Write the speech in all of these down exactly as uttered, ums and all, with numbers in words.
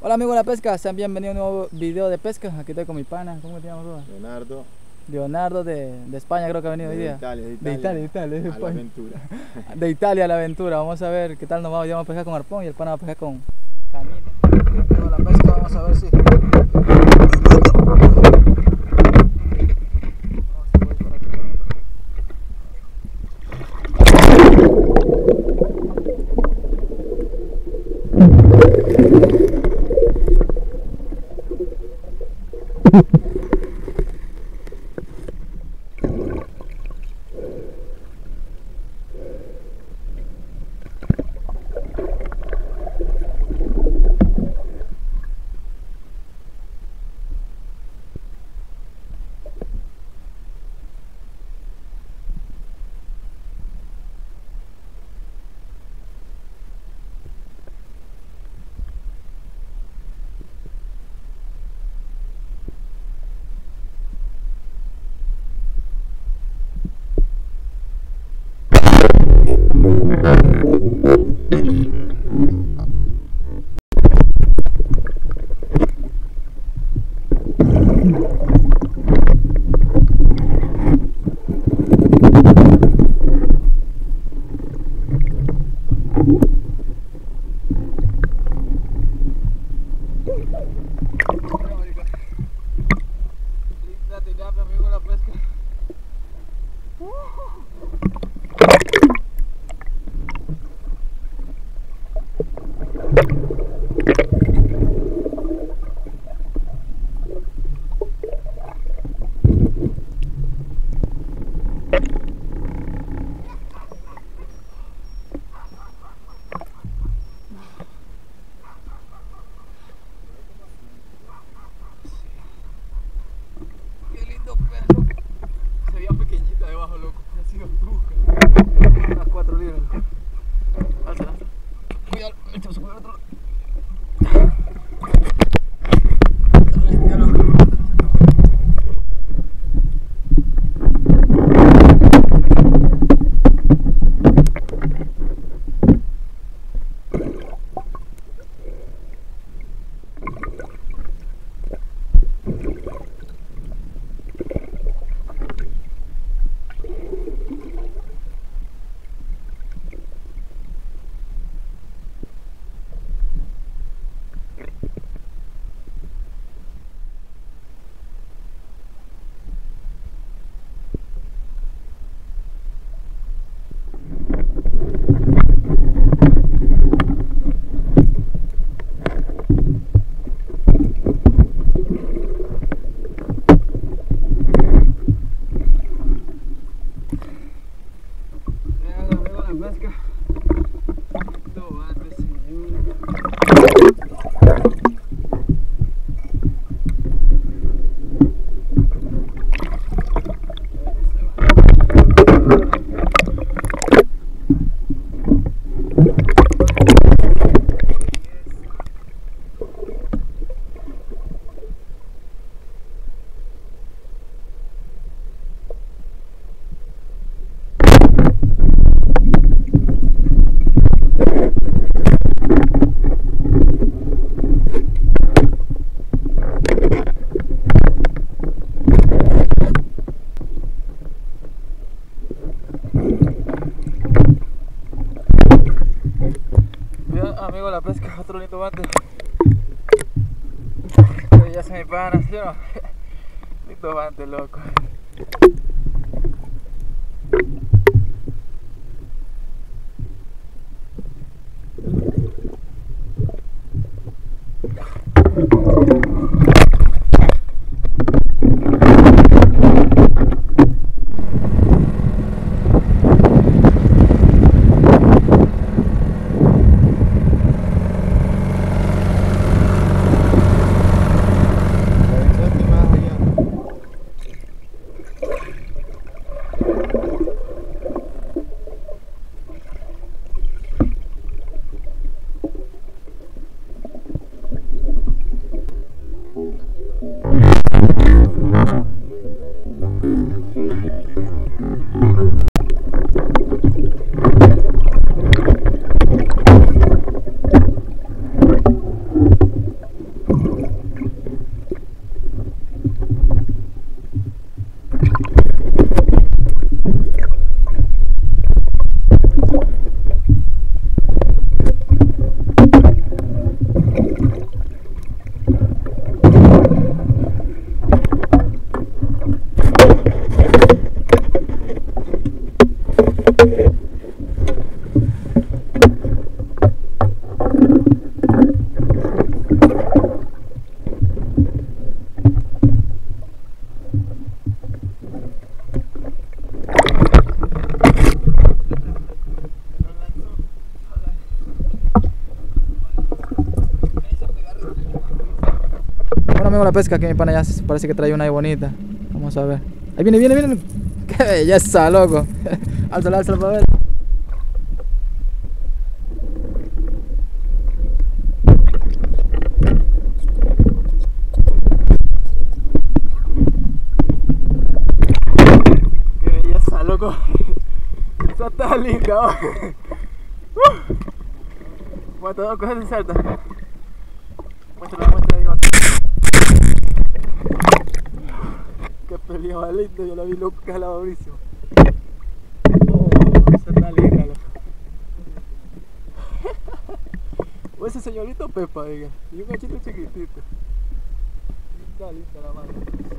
Hola amigos de la pesca, sean bienvenidos a un nuevo video de pesca. Aquí estoy con mi pana, ¿cómo te llamas tú? Leonardo. Leonardo de, de España, creo que ha venido hoy De día. Italia, de De Italia. Italia, de Italia, de A la España. aventura. De Italia a la aventura, vamos a ver qué tal nos va. Hoy vamos a pescar con arpón y el pana va a pescar con cañita. Con la pesca vamos a ver si... Qué lindo perro. Se veía pequeñita debajo, loco. Ha sido brusca. Unas cuatro libras. Alza, alza. Cuidado, esto se puede otro. Ya lo pesca. Tomate, señor. Amigo, la pesca, otro lindo bate. Ya se me pana, ¿sí o no? Lindo bate, loco. Bueno amigo, la pesca que mi pana ya parece que trae una ahí bonita. Vamos a ver. Ahí viene, viene, viene. Qué belleza, loco. Álzala, álzala para ver. Qué belleza, loco. Esa está linda. Uh. Muestra, dos cosas insertas. Muestra, muestra ahí. Qué peleaba lindo, yo la vi loca, la durísimo. Oh, esa está linda, loco. O ese señorito Pepa, diga. Y un cachito chiquitito. Está linda la mano.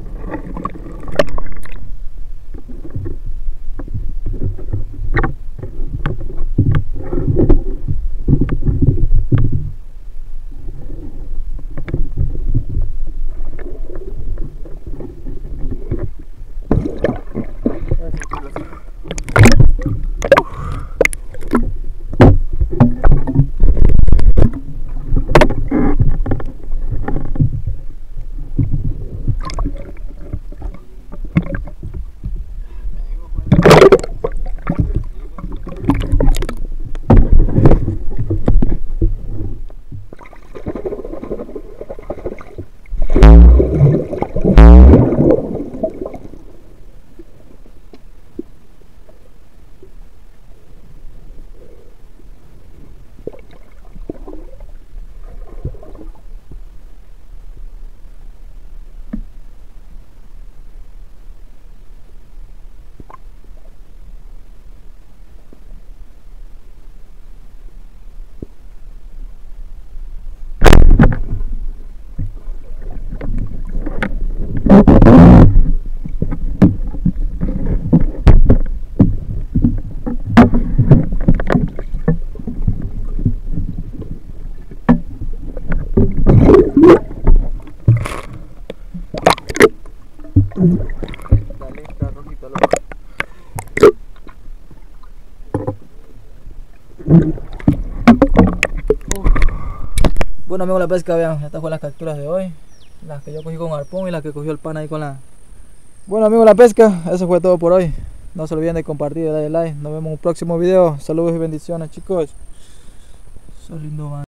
Está lista, rojita, loco. Bueno amigos, la pesca, vean, estas fueron las capturas de hoy. Las que yo cogí con arpón y las que cogió el pana ahí con la... Bueno amigos, la pesca, eso fue todo por hoy. No se olviden de compartir y darle like. Nos vemos en un próximo video. Saludos y bendiciones, chicos. Soy lindo, man.